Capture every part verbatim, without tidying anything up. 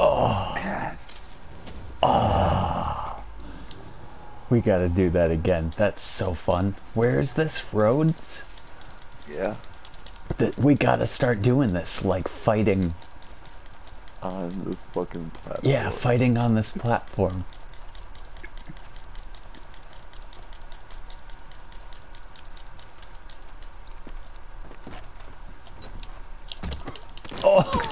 Oh, Yes. Yes. oh. We gotta do that again. That's so fun. Where is this? Rhodes? Yeah. That we gotta start doing this, like fighting. On this fucking platform. Yeah, fighting on this platform. Oh.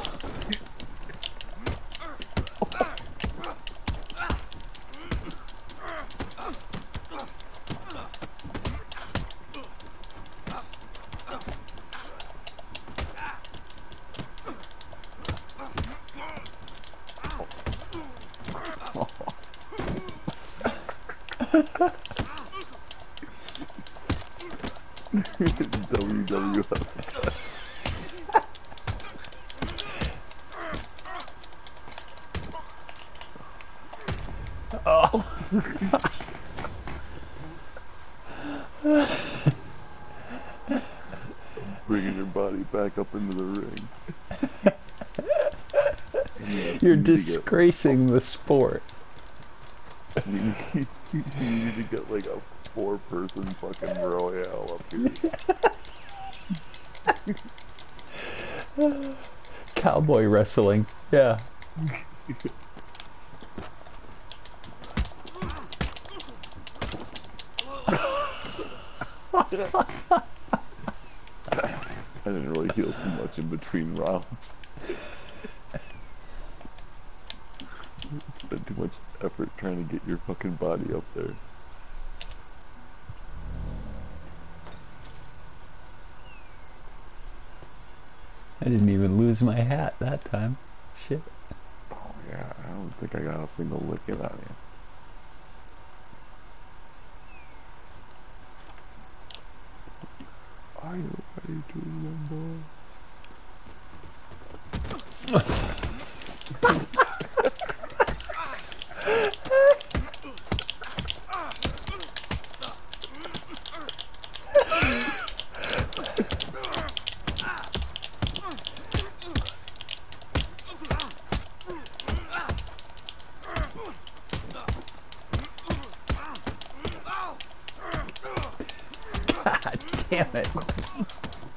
W W F. Oh. Bringing your body back up into the ring. Yes, You're you need to disgracing the sport. get, you, need, you need to get like a four-person fucking royale up here. Cowboy wrestling. Yeah. I didn't really heal too much in between rounds. Spent too much effort trying to get your fucking body up there. I didn't even lose my hat that time. Shit. Oh yeah, I don't think I got a single lick in on you. Are you ready to rumble? God damn it.